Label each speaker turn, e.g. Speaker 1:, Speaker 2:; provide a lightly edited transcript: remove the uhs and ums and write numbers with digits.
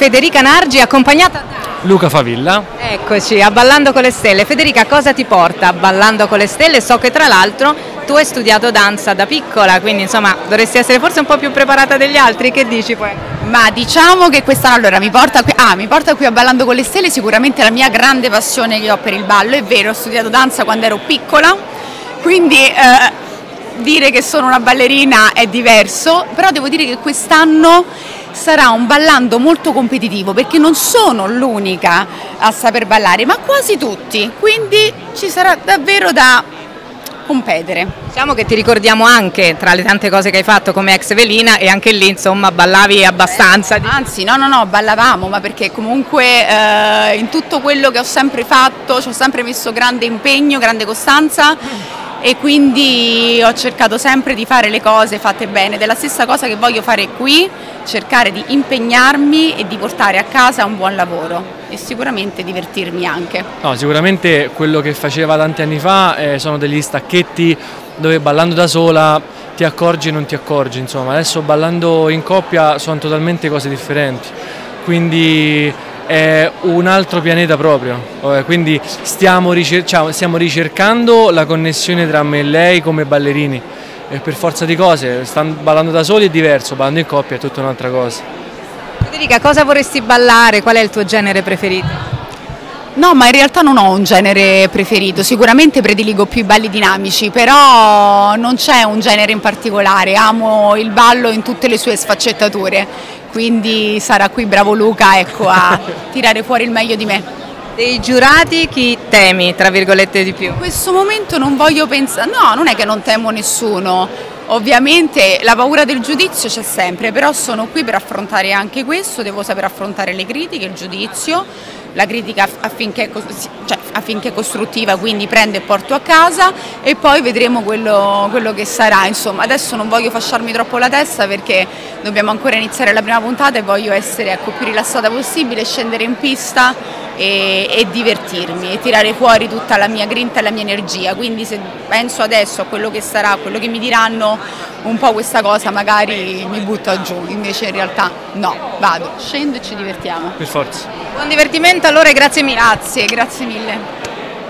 Speaker 1: Federica Nargi accompagnata da
Speaker 2: Luca Favilla.
Speaker 1: Eccoci, a Ballando con le Stelle. Federica, cosa ti porta a Ballando con le Stelle? So che tra l'altro tu hai studiato danza da piccola, quindi insomma dovresti essere forse un po' più preparata degli altri, che dici poi?
Speaker 3: Ma diciamo che quest'anno allora mi porta qui a Ballando con le Stelle sicuramente la mia grande passione che ho per il ballo. È vero, ho studiato danza quando ero piccola, quindi dire che sono una ballerina è diverso, però devo dire che quest'anno sarà un ballando molto competitivo perché non sono l'unica a saper ballare, ma quasi tutti, quindi ci sarà davvero da competere.
Speaker 1: Diciamo che ti ricordiamo anche tra le tante cose che hai fatto come ex velina, e anche lì insomma ballavi abbastanza.
Speaker 3: Anzi, no, ballavamo, ma perché comunque in tutto quello che ho sempre fatto ci ho sempre messo grande impegno, grande costanza, e quindi ho cercato sempre di fare le cose fatte bene. Ed è la stessa cosa che voglio fare qui, cercare di impegnarmi e di portare a casa un buon lavoro e sicuramente divertirmi anche.
Speaker 2: No, sicuramente quello che faceva tanti anni fa sono degli stacchetti dove ballando da sola ti accorgi e non ti accorgi, insomma adesso ballando in coppia sono totalmente cose differenti, quindi è un altro pianeta proprio, quindi stiamo ricercando la connessione tra me e lei come ballerini, e per forza di cose, ballando da soli è diverso, ballando in coppia è tutta un'altra cosa.
Speaker 1: Federica, cosa vorresti ballare? Qual è il tuo genere preferito?
Speaker 3: No, ma in realtà non ho un genere preferito, sicuramente prediligo più i balli dinamici, però non c'è un genere in particolare, amo il ballo in tutte le sue sfaccettature, quindi sarà qui bravo Luca, ecco, a tirare fuori il meglio di me.
Speaker 1: Dei giurati chi temi, tra virgolette, di più?
Speaker 3: In questo momento non voglio pensare, no, non è che non temo nessuno, ovviamente la paura del giudizio c'è sempre, però sono qui per affrontare anche questo, devo saper affrontare le critiche, il giudizio, la critica affinché è costruttiva, quindi prendo e porto a casa e poi vedremo quello che sarà. Insomma, adesso non voglio fasciarmi troppo la testa perché dobbiamo ancora iniziare la prima puntata e voglio essere, ecco, più rilassata possibile, scendere in pista e divertirmi e tirare fuori tutta la mia grinta e la mia energia, quindi se penso adesso a quello che sarà, a quello che mi diranno, un po' questa cosa magari mi butta giù, invece in realtà no, vado, scendo e ci divertiamo.
Speaker 2: Per forza.
Speaker 1: Buon divertimento allora e grazie mille.
Speaker 3: Grazie mille.